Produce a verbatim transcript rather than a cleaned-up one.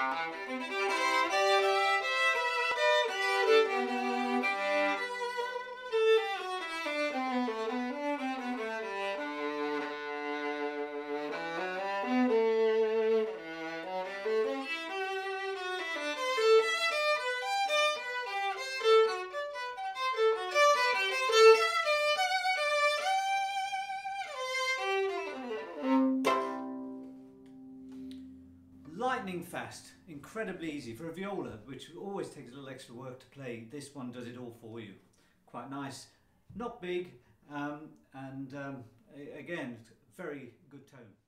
Lightning fast, incredibly easy for a viola, which always takes a little extra work to play. This one does it all for you. Quite nice, not big, um, and um, again, very good tone.